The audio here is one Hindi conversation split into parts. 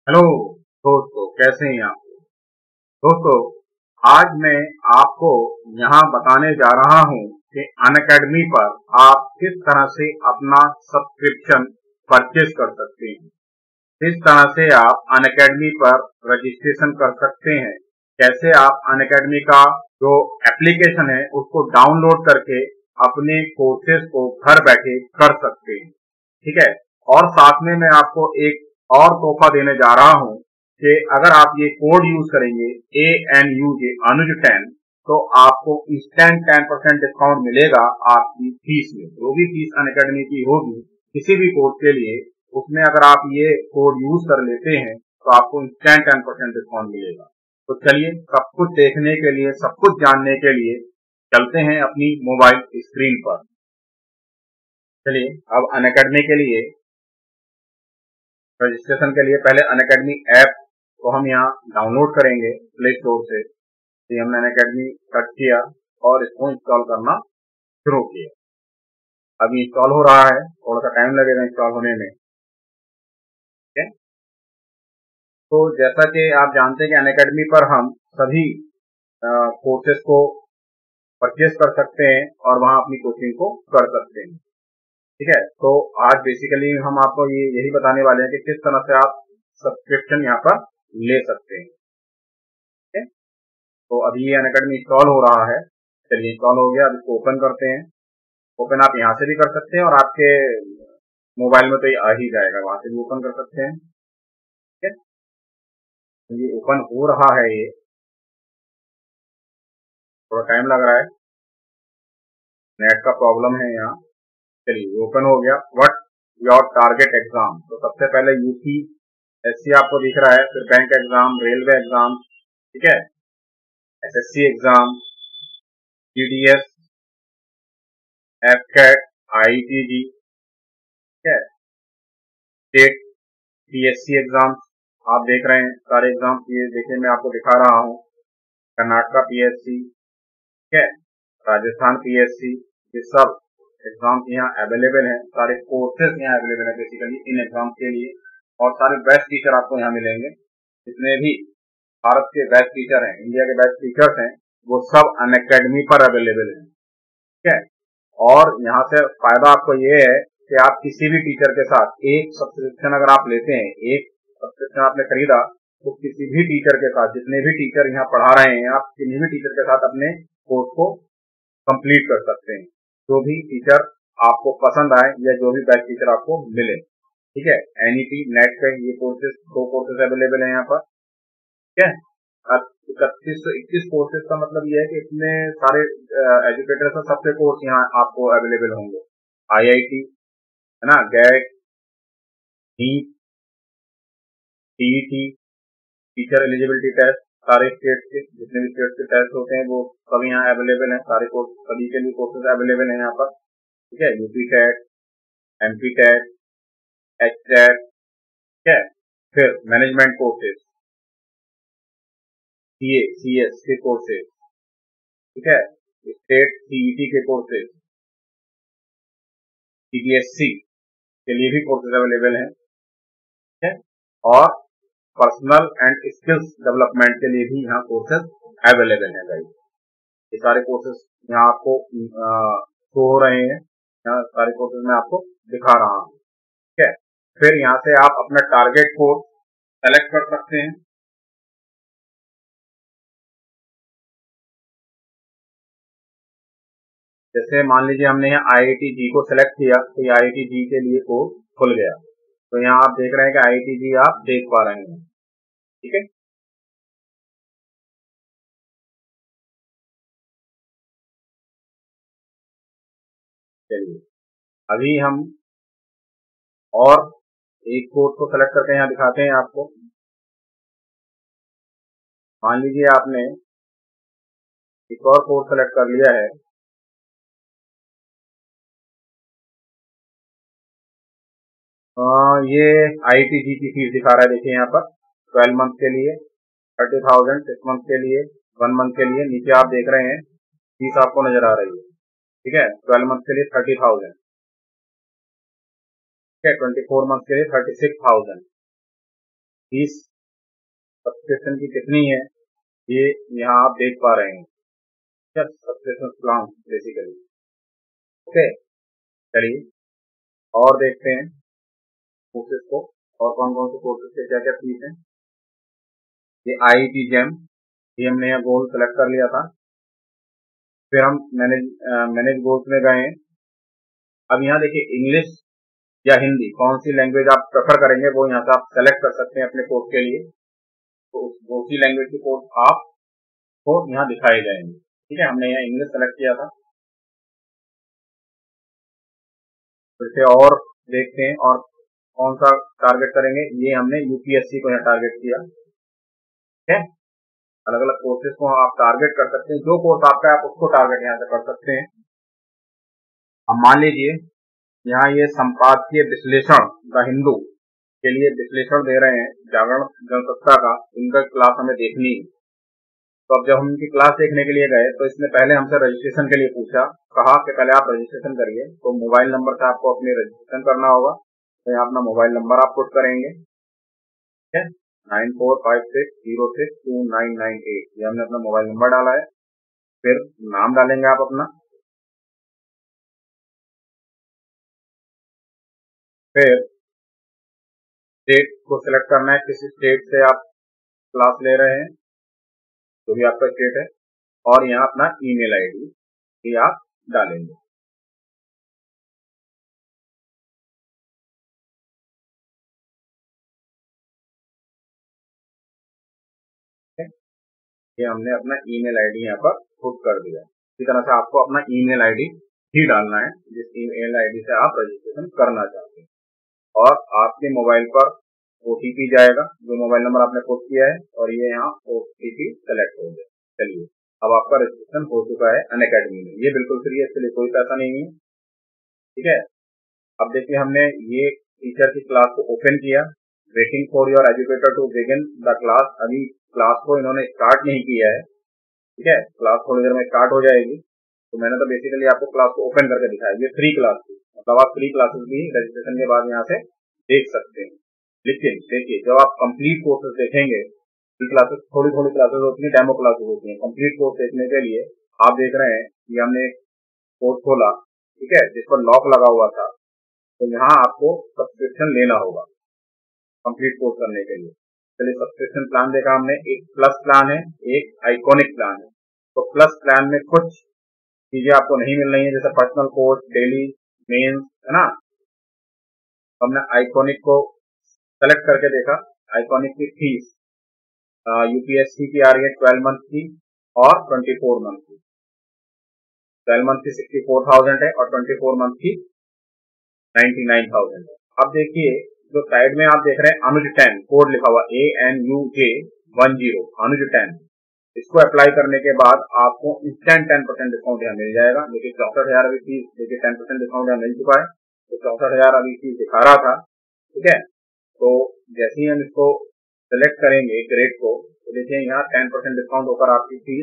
हेलो दोस्तों, कैसे हैं आप दोस्तों। आज मैं आपको यहाँ बताने जा रहा हूँ कि अनअकैडमी पर आप किस तरह से अपना सब्सक्रिप्शन परचेज कर सकते हैं, किस तरह से आप अनअकैडमी पर रजिस्ट्रेशन कर सकते हैं, कैसे आप अनअकैडमी का जो एप्लीकेशन है उसको डाउनलोड करके अपने कोर्सेज को घर बैठे कर सकते हैं। ठीक है। और साथ में मैं आपको एक और तोहफा देने जा रहा हूं कि अगर आप ये कोड यूज करेंगे ANUJ अनुज 10, तो आपको इंस्टेंट 10% डिस्काउंट मिलेगा आपकी फीस में। जो भी फीस अनअकैडमी की होगी किसी भी कोर्स के लिए, उसमें अगर आप ये कोड यूज कर लेते हैं तो आपको इंस्टेंट 10% डिस्काउंट मिलेगा। तो चलिए, सब कुछ देखने के लिए, सब कुछ जानने के लिए चलते हैं अपनी मोबाइल स्क्रीन पर। चलिए, अब अनअकैडमी के लिए रजिस्ट्रेशन के लिए पहले अनअकैडमी ऐप को हम यहाँ डाउनलोड करेंगे प्ले स्टोर से। तो हमने अनअकैडमी सर्च किया और इसको इंस्टॉल करना शुरू किया। अभी इंस्टॉल हो रहा है, थोड़ा सा टाइम लगेगा इंस्टॉल होने में। ठीक है। तो जैसा कि आप जानते हैं कि अनअकैडमी पर हम सभी कोर्सेज को परचेज कर सकते हैं और वहां अपनी कोचिंग को कर सकते हैं। ठीक है। तो आज बेसिकली हम आपको यही बताने वाले हैं कि किस तरह से आप सब्सक्रिप्शन यहाँ पर ले सकते हैं। ठीक है। तो अभी ये अनअकैडमी इंस्टॉल हो रहा है। चलिए, इंस्टॉल हो गया। अब इसको ओपन करते हैं। ओपन आप यहाँ से भी कर सकते हैं और आपके मोबाइल में तो ये आ ही जाएगा, वहां से भी ओपन कर सकते हैं। ठीक है। तो ये ओपन हो रहा है, ये थोड़ा टाइम लग रहा है, नेट का प्रॉब्लम है यहाँ। चलिए, ओपन हो गया। What your target exam. तो सबसे पहले UPSC आपको दिख रहा है, फिर बैंक एग्जाम, रेलवे एग्जाम, ठीक है, SSC exam, GDS, FCAT, IITG, ठीक है, स्टेट PSC एग्जाम आप देख रहे हैं। सारे एग्जाम ये देखिए, मैं आपको दिखा रहा हूँ। कर्नाटका PSC, ठीक है, राजस्थान PSC, ये सब एग्जाम यहाँ अवेलेबल हैं। सारे कोर्सेज यहाँ अवेलेबल है बेसिकली इन एग्जाम के लिए, और सारे बेस्ट टीचर आपको यहाँ मिलेंगे। जितने भी भारत के बेस्ट टीचर हैं, इंडिया के बेस्ट टीचर्स हैं, वो सब अनअकैडमी पर अवेलेबल हैं। ठीक है। और यहाँ से फायदा आपको ये है कि आप किसी भी टीचर के साथ एक सब्सक्रिप्शन अगर आप लेते हैं, एक सब्सक्रिप्शन आपने खरीदा, तो किसी भी टीचर के साथ, जितने भी टीचर यहाँ पढ़ा रहे हैं, आप किसी भी टीचर के साथ अपने कोर्स को कंप्लीट कर सकते हैं। जो भी टीचर आपको पसंद आए या जो भी बेस्ट टीचर आपको मिले। ठीक है। NET नेट पे ये कोर्सेज, 2 कोर्सेज अवेलेबल है यहाँ पर। ठीक है। अब 3121 कोर्सेज का मतलब ये है कि इतने सारे एजुकेटर्स हैं, सबके कोर्स यहाँ आपको अवेलेबल होंगे। IIT है ना, GAT, NEET, TET, teacher eligibility test, सारे स्टेट के जितने भी स्टेट के टेस्ट होते हैं वो सब यहाँ अवेलेबल हैं। सारे कोर्स, सभी के लिए कोर्सेज अवेलेबल हैं यहाँ पर। ठीक है। UP TET, MP TET, HTET, ठीक है, फिर मैनेजमेंट कोर्सेज, CA CS के कोर्सेज, ठीक है, स्टेट CET के कोर्सेज, CBSC के लिए भी कोर्सेज अवेलेबल हैं। ठीक है। और पर्सनल एंड स्किल्स डेवलपमेंट के लिए भी यहाँ कोर्सेज अवेलेबल हैं गाइस। ये सारे कोर्सेज यहाँ आपको शो हो रहे हैं। यहाँ सारे कोर्सेज मैं आपको दिखा रहा हूँ। ठीक है। फिर यहाँ से आप अपना टारगेट कोर्स सेलेक्ट कर सकते हैं। जैसे मान लीजिए हमने यहाँ IIT-G को सिलेक्ट किया, तो ये IIT-G के लिए कोर्स खुल गया। तो यहाँ आप देख रहे हैं कि IIT-G आप देख पा रहे हैं। ठीक है। चलिए, अभी हम और एक कोर्स को सेलेक्ट करके यहाँ दिखाते हैं आपको। मान लीजिए आपने एक और कोर्स सेलेक्ट कर लिया है। ये IIT-G की फीस दिखा रहा है, देखिए यहाँ पर 12 मंथ के लिए 30,000, 6 मंथ के लिए 1 मंथ के लिए। नीचे आप देख रहे हैं फीस आपको नजर आ रही है। ठीक है। 12 मंथ के लिए 30,000, ठीक है, 24 मंथ के लिए 36,000, फीस सब्सक्रिप्शन की कितनी है ये यहाँ आप देख पा रहे हैं। Subscription plan basically. ओके, चलिए और देखते हैं कोर्सेज को, और कौन कौन से कोर्सेज के क्या क्या फीस है। ये IIT JEM, ये हमने यहाँ गोल सेलेक्ट कर लिया था। फिर हम मैनेज गोल्स में गए। अब यहाँ देखिए इंग्लिश या हिंदी कौन सी लैंग्वेज आप प्रेफर करेंगे वो यहाँ से आप सेलेक्ट कर सकते हैं अपने कोर्स के लिए। तो उसी लैंग्वेज के कोर्स आपको यहाँ दिखाए जाएंगे। ठीक है, हमने यहाँ इंग्लिश सेलेक्ट किया था। फिर से और देखते हैं और कौन सा टारगेट करेंगे। ये हमने UPSC को यहाँ टारगेट किया। ठीक है, अलग अलग कोर्सेज को आप टारगेट कर सकते हैं। जो कोर्स आपका है आप उसको टारगेट यहाँ से कर सकते हैं। अब मान लीजिए यहाँ ये संपादकीय विश्लेषण द हिंदू के लिए विश्लेषण दे रहे हैं जागरण जनसत्ता का, इनका क्लास हमें देखनी है। तो अब जब हम इनकी क्लास देखने के लिए गए तो इसने पहले हमसे रजिस्ट्रेशन के लिए पूछा, कहा कि पहले आप रजिस्ट्रेशन करिए। तो मोबाइल नंबर से आपको अपनी रजिस्ट्रेशन करना होगा। तो यहाँ अपना मोबाइल नंबर आप पुट करेंगे। ठीक है, 9456062998, ये हमने अपना मोबाइल नंबर डाला है। फिर नाम डालेंगे आप अपना। फिर स्टेट को सिलेक्ट करना है, किस स्टेट से आप क्लास ले रहे हैं, जो भी आपका स्टेट है। और यहाँ अपना ईमेल आईडी भी आप डालेंगे। ये हमने अपना ईमेल आईडी यहाँ पर पुट कर दिया। इसी तरह से आपको अपना ईमेल आईडी ही डालना है जिस ईमेल आईडी से आप रजिस्ट्रेशन करना चाहते हैं। और आपके मोबाइल पर OTP जाएगा, जो मोबाइल नंबर आपने पुट किया है, और ये यहाँ OTP सेलेक्ट हो गया। चलिए, अब आपका रजिस्ट्रेशन हो चुका है अनअकैडमी में। ये बिल्कुल फ्री है, इसके लिए कोई पैसा नहीं है। ठीक है, अब देखिए हमने ये टीचर की क्लास को ओपन किया। Waiting for your educator to begin the class. अभी क्लास को इन्होंने स्टार्ट नहीं किया है। ठीक है, क्लास थोड़ी देर में स्टार्ट हो जाएगी। तो मैंने तो बेसिकली आपको क्लास को ओपन करके दिखाया। ये फ्री क्लास थी, मतलब आप फ्री क्लासेस भी रजिस्ट्रेशन के बाद यहाँ से देख सकते हैं। लेकिन देखिए, जब आप कंप्लीट कोर्सेज देखेंगे, क्लासेस थोड़ी थोड़ी क्लासेस होती है, डेमो क्लासेस होती है। कंप्लीट कोर्स देखने के लिए आप देख रहे हैं कि हमने कोर्स खोला, ठीक है, जिस पर लॉक लगा हुआ था। तो यहाँ आपको सब्सक्रिप्शन लेना होगा कंप्लीट कोर्स करने के लिए। चलिए, सब्सक्रिप्शन प्लान देखा हमने। एक प्लस प्लान है, एक आइकॉनिक प्लान है। तो प्लस प्लान में कुछ चीजें आपको नहीं मिल रही है, जैसे पर्सनल कोर्स, डेली, मेंस, है ना। हमने आइकॉनिक को सेलेक्ट करके देखा। आइकॉनिक की फीस UPSC की आ रही है 12 मंथ की और 24 मंथ की। 12 मंथ की 64,000 है और 24 मंथ की 99,000 है। अब देखिए, जो साइड में आप देख रहे हैं अनुज 10 कोड लिखा हुआ ANUJ10 अनुज 10, इसको अप्लाई करने के बाद आपको इंस्टेंट 10% डिस्काउंट यहाँ मिल जाएगा। देखिए 64,000 अभी फीस, देखिए 10% डिस्काउंट यहाँ मिल चुका है। तो 64,000 अभी फीस दिखा रहा था। ठीक है, तो जैसे ही हम इसको सेलेक्ट करेंगे ग्रेड को, तो देखिए यहाँ 10% डिस्काउंट होकर आपकी फीस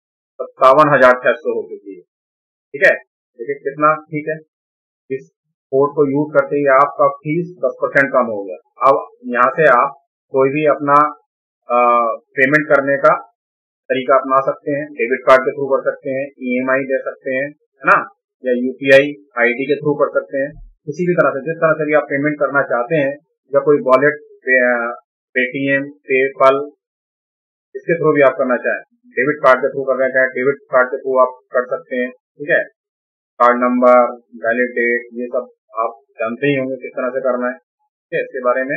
57,600 हो चुकी है। ठीक है, देखिए कितना ठीक है। इस कोड को यूज करते ही आपका फीस 10% कम हो गया। अब यहाँ से आप कोई भी अपना पेमेंट करने का तरीका अपना सकते हैं। डेबिट कार्ड के थ्रू कर सकते हैं, EMI दे सकते हैं, है ना, या UPI ID के थ्रू कर सकते हैं। किसी भी तरह से, जिस तरह से भी आप पेमेंट करना चाहते हैं, या कोई वॉलेट, पेटीएम, पेपल, इसके थ्रू भी आप करना चाहें, डेबिट कार्ड के थ्रू करना चाहें, डेबिट कार्ड के थ्रू आप कर सकते हैं। ठीक है, कार्ड नंबर, वैलिड डेट, ये सब आप जानते ही होंगे किस तरह से करना है। ठीक है, इसके बारे में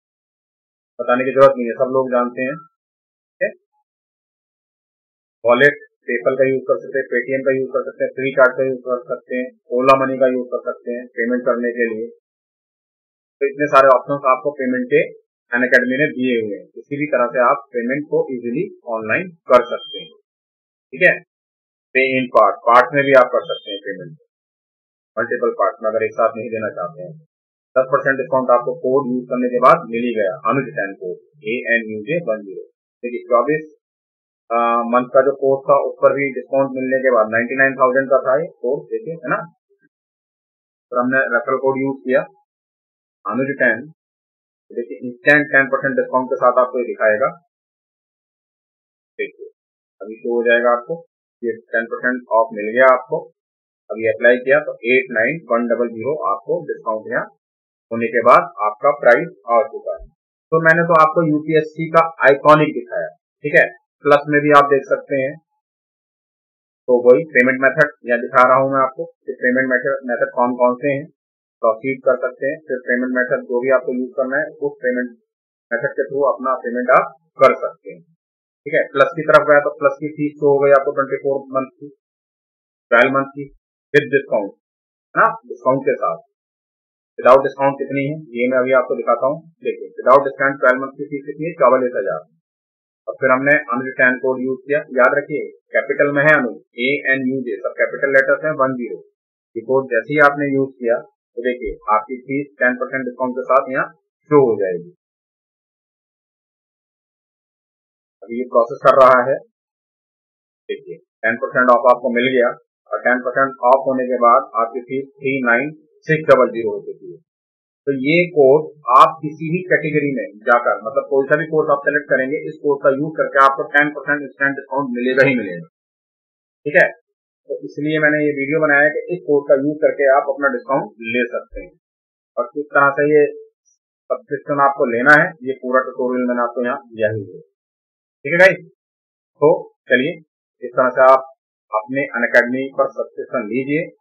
बताने की जरूरत नहीं है, सब लोग जानते हैं। ठीक है, वॉलेट, पेपल का यूज कर सकते हैं, पेटीएम का यूज कर सकते हैं, फ्री कार्ड का यूज कर सकते हैं, ओला मनी का यूज कर सकते हैं पेमेंट करने के लिए। तो इतने सारे ऑप्शंस आपको पेमेंट के अनअकैडमी ने दिए हुए हैं। किसी भी तरह से आप पेमेंट को इजीली ऑनलाइन कर सकते हैं। ठीक है, पे इन पार्ट में भी आप कर सकते हैं पेमेंट, मल्टीपल पार्ट में अगर एक साथ नहीं देना चाहते हैं। 10% डिस्काउंट आपको कोड यूज करने के बाद मिल ही गया, अनुज 10 कोड ANUJ10। देखिए 24 मंथ का जो कोर्स था उस पर भी डिस्काउंट मिलने के बाद 99,000 का था ये कोर्स, देखिए, है ना। तो हमने रेफरल कोड यूज किया अनुज 10, देखिए इंस्टेंट 10% डिस्काउंट के साथ आपको ये दिखाएगा। देखिए अभी शो हो जाएगा आपको, ये 10% ऑफ मिल गया आपको। अभी अप्लाई किया तो 89100 आपको डिस्काउंट यहाँ होने के बाद आपका प्राइस आ चुका है। तो मैंने तो आपको यूपीएससी का आइकॉनिक दिखाया, ठीक है। प्लस में भी आप देख सकते हैं। तो वही पेमेंट मेथड यहाँ दिखा रहा हूँ मैं आपको कि पेमेंट मेथड कौन कौन से हैं। प्रोसीड कर सकते हैं, फिर पेमेंट मेथड जो भी आपको यूज करना है उस पेमेंट मेथड के थ्रू अपना पेमेंट आप कर सकते हैं, ठीक है। प्लस की तरफ गया तो प्लस की फीस तो हो गई आपको 24 मंथ की, 12 मंथ की विद डिस्काउंट, है ना, डिस्काउंट के साथ। विदाउट डिस्काउंट कितनी है ये मैं अभी आपको दिखाता हूँ। देखिए विदाउट डिस्काउंट 12 मंथ की फीस कितनी है, 44,000। और फिर हमने अनुज कोड यूज किया, याद रखिए कैपिटल में है अनुज, ANUJ सब कैपिटल लेटर्स हैं, 10। ये कोड जैसे ही आपने यूज किया तो देखिए आपकी फीस 10% डिस्काउंट के साथ यहाँ शो हो जाएगी। अभी ये प्रोसेस कर रहा है। देखिए 10% ऑफ आपको मिल गया और 10% ऑफ होने के बाद आपकी फीस 39,600 हो चुकी है। तो ये कोड आप किसी भी कैटेगरी में जाकर, मतलब कोई सा भी कोर्स आप सेलेक्ट करेंगे, इस कोड का यूज करके आपको 10% इंस्टेंट डिस्काउंट मिलेगा ही मिलेगा, ठीक है। तो इसलिए मैंने ये वीडियो बनाया है कि इस कोड का यूज करके आप अपना डिस्काउंट ले सकते हैं। और किस तरह से ये सब्सक्रिप्शन आपको लेना है ये पूरा ट्यूटोरियल मैंने आपको यहाँ दिया ही है, ठीक है गाइस। तो चलिए इस तरह से आप अपने अनअकैडमी पर सब्सक्रिप्शन लीजिए